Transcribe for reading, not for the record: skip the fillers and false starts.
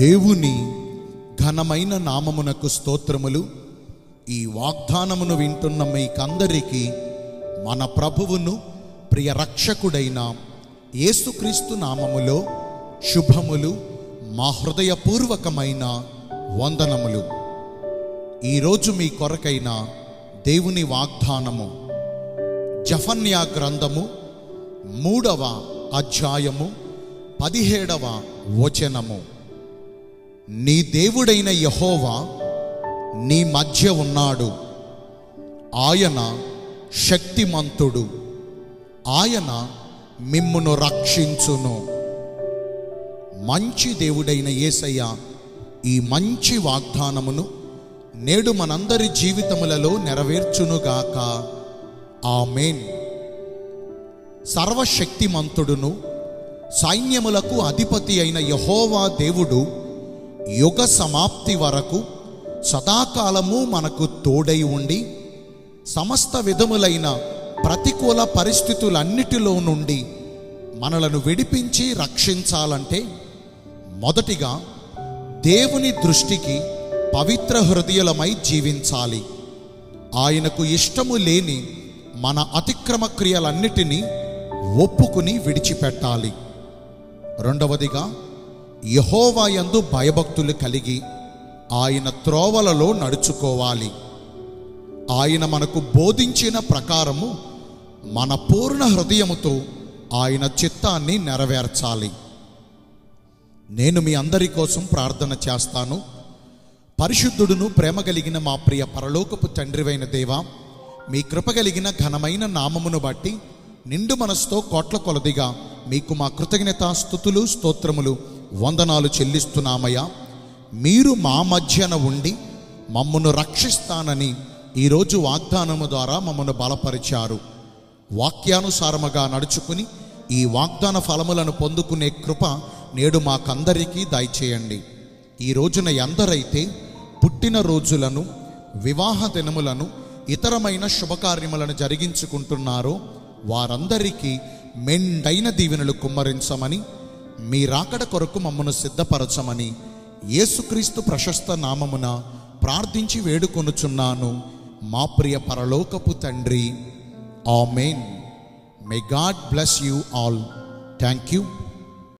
దేవుని ఘనమైన నామమునకు స్తోత్రములు. ఈ వాగ్దానమును వింటున్న మీకందరికీ మన ప్రభువును ప్రియ రక్షకుడైన యేసుక్రీస్తు నామములో శుభములు, మా హృదయపూర్వకమైన వందనములు. ఈరోజు మీ కొరకైన దేవుని వాగ్దానము జఫన్యా గ్రంథము 3వ అధ్యాయము 17వ వచనము. నీ దేవుడైన యెహోవా నీ మధ్య ఉన్నాడు, ఆయన శక్తిమంతుడు, ఆయన మిమ్మును రక్షించును. మంచి దేవుడైన యేసయ్య ఈ మంచి వాగ్దానమును నేడు మనందరి జీవితములలో నెరవేర్చునుగాక. ఆమేన్. సర్వశక్తిమంతుడును సైన్యములకు అధిపతి అయిన యెహోవా దేవుడు యుగ సమాప్తి వరకు సదాకాలము మనకు తోడై ఉండి సమస్త విధములైన ప్రతికూల పరిస్థితులన్నిటిలో నుండి మనలను విడిపించి రక్షించాలంటే మొదటిగా దేవుని దృష్టికి పవిత్ర హృదయులమై జీవించాలి. ఆయనకు ఇష్టము లేని మన అతిక్రమ క్రియలన్నిటినీ ఒప్పుకుని విడిచిపెట్టాలి. రెండవదిగా యెహోవా యందు భయభక్తులు కలిగి ఆయన త్రోవలలో నడుచుకోవాలి. ఆయన మనకు బోధించిన ప్రకారము మన పూర్ణ హృదయముతో ఆయన చిత్తాన్ని నెరవేర్చాలి. నేను మీ అందరి కోసం ప్రార్థన చేస్తాను. పరిశుద్ధుడును ప్రేమ కలిగిన మా ప్రియ పరలోకపు తండ్రివైన దేవా, మీ కృప కలిగిన ఘనమైన నామమును బట్టి నిండు మనసుతో కోట్ల కొలదిగా మీకు మా కృతజ్ఞతా స్తుతులు, స్తోత్రములు, వందనాలు చెల్లిస్తున్నామయ్యా. మీరు మా మధ్యన ఉండి మమ్మను రక్షిస్తానని ఈరోజు వాగ్దానము ద్వారా మమ్మను బలపరిచారు. వాక్యానుసారముగా నడుచుకుని ఈ వాగ్దాన ఫలములను పొందుకునే కృప నేడు మాకందరికీ దయచేయండి. ఈ రోజున ఎందరైతే పుట్టిన రోజులను, వివాహ దినములను, ఇతరమైన శుభకార్యములను జరిగించుకుంటున్నారో వారందరికీ మెండైన దీవెనలు కుమ్మరించమని, మీ రాకడ కొరకు మమ్మను సిద్ధపరచమని యేసుక్రీస్తు ప్రశస్త నామమున ప్రార్థించి వేడుకొనుచున్నాను మా ప్రియ పరలోకపు తండ్రి. ఆమేన్. May God bless you all. Thank you.